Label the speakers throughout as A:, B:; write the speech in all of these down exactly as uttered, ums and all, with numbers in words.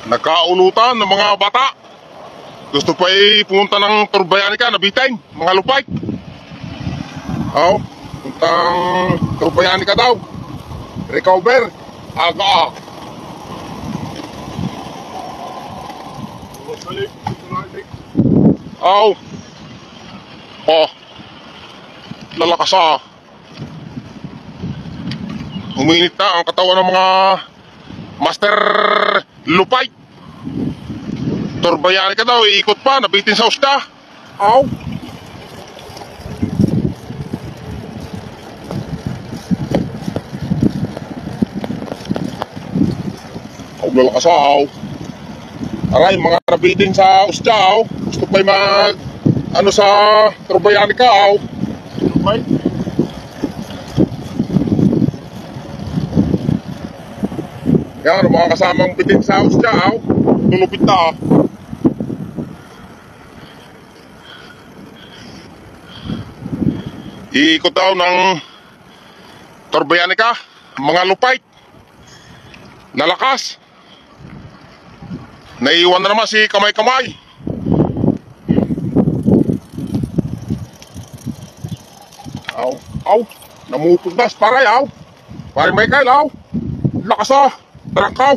A: Nagkaulutan ng mga bata. Gusto pa eh pumunta ng Turbayanica na Bitayn, mga lupay. Oh, puntang Turbayanica daw. Recover. Aga. Oh. Oh. Lalakas ah. Uminit na ang katawan ng mga master lupay. Turbayanica daw, iikot pa, nabitin sa usda. Aw. Aw, lalakas aw. Aray, mga nabitin sa usda aw. Gusto pa mag, ano sa Turbayanica aw. Lupay. Yan, mga kasamang bitin sa usda aw. Tulupit na ah. Iikot daw ng Turbayanica, mga lupay. Lalakas. Naiiwan na naman si Kamay-Kamay. Aw, aw, namupugdas paray aw. Pare Michael aw. Lakas ah, trakaw.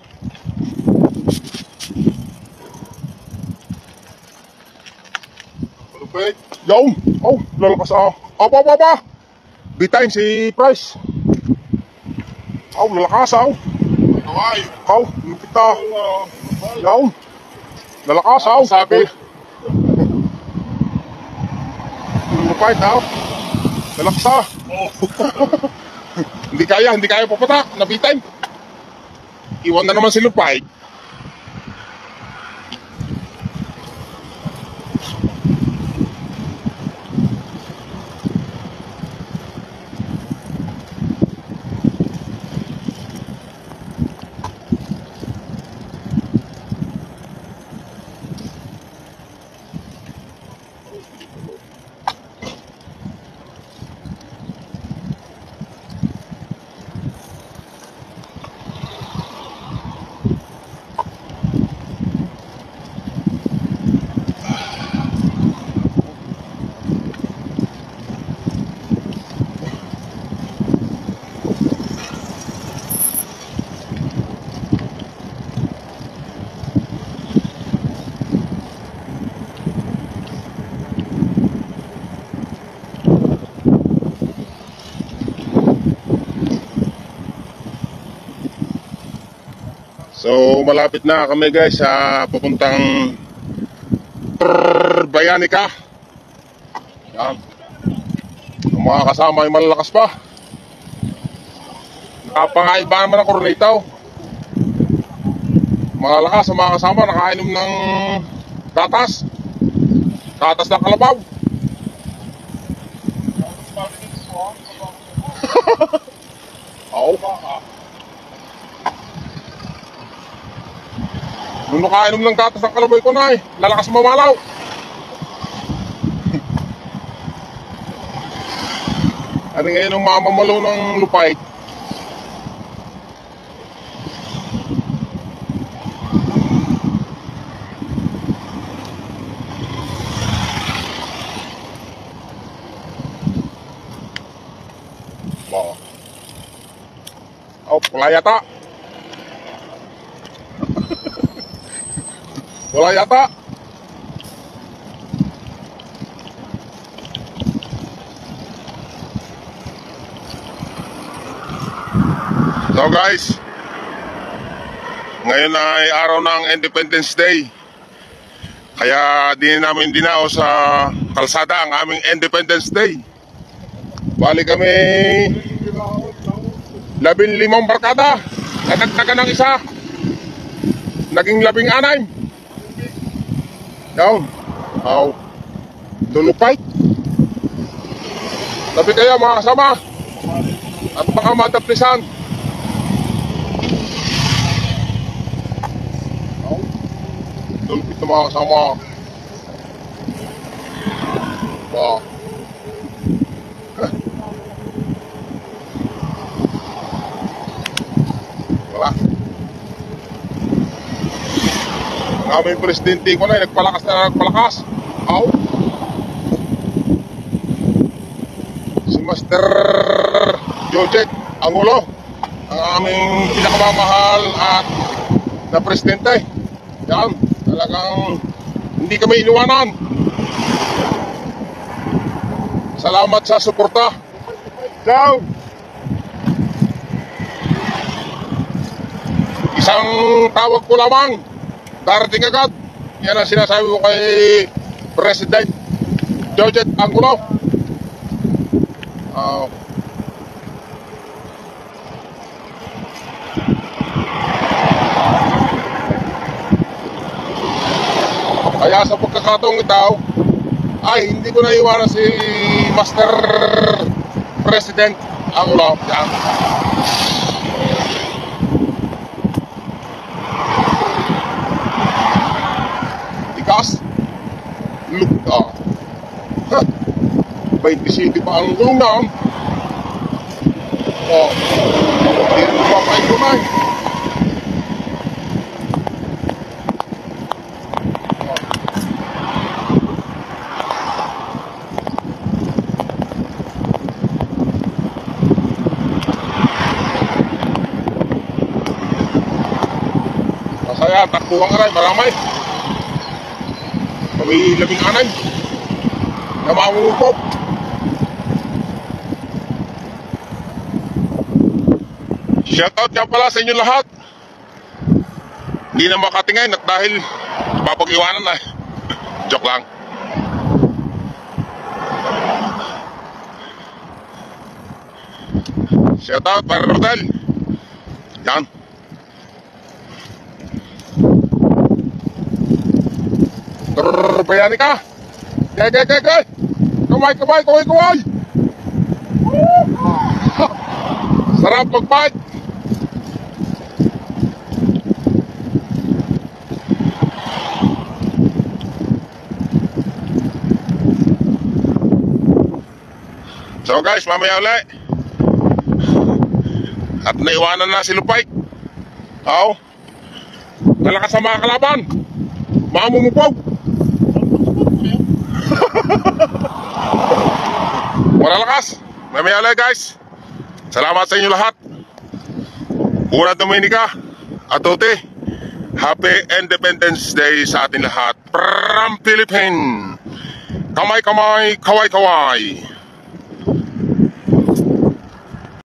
A: Lupay. Yaw, aw, lalakas ah. Apa, apa, apa. Bitayn si Price. Aw, lalakas aw. Kaway. Aw, lupit ah. Yaw. Lalakas aw. Sabi. Lupay aw. Lalakas ah. Hindi kaya, hindi kaya papatak. Nabitain. Iwan na naman si Lupay. So malapit na kami guys sa papuntang Turbayanica. Yan. Ang mga kasama ay malalakas pa. Nakapangaiba naman ang Coronitaw. Mga lakas ang mga kasama, nakainom ng tatas. Tatas ng kalabaw. Oo. Nung nakainom ng gatas ng kalaboy ko na eh, lalakas mamalaw. Ano ngayon ang mamamalo ng lupay? Wow. Oh, wala yata. Wala yata. So guys, ngayon ay araw ng Independence Day. Kaya din namin dinao sa kalsada ang aming Independence Day. Bali kami labing limang barkada. Natagtagan ng isa. Naging labing anay. Down. Aw. Tulupay. Tabi kayo mga kasama. At baka mataplisan. Aw. Tulupit na mga kasama. Wow. Wala. Ang aming presidente ko na, nagpalakas na nagpalakas. Aw. Si Master Jojet Angulo, ang aming pinakamamahal at na presidente. Yan, talagang hindi kami iniwanan. Salamat sa suporta. Ciao. Isang tawag ko lamang, darating agad. Yan ang sinasabi ko kay President Jojet Angulo. Uh, Kaya sa pagkakataong ito, ay hindi ko naiwanan si Master President Angulo. Yan. Tigas. Lugta. Ha. twenty-seven pa ang gulong na. Oh. Hindi rin papain ko na. Masaya, takbuhan ka rin, maramay. Kami labing anay na mamumupop. Shoutout nga pala sa inyo lahat. Hindi na makatingin at dahil papag-iwanan na. Joke lang. Shoutout para Rodel. Yan. Trrrr, bayani ka. Gay, gay, gay, gay. Kamay, kamay, kamay, kamay. Sarap mag-bite. So guys, mamaya ulit. At naiwanan na si Lupay. Oo. Nalakas sa mga kalaban. Mamumupog. Wala lakas. Mamaya ulit guys. Salamat sa inyo lahat. Una Dominica at Tote. Happy Independence Day sa atin lahat. From Philippines. Kamay kamay, kaway kaway.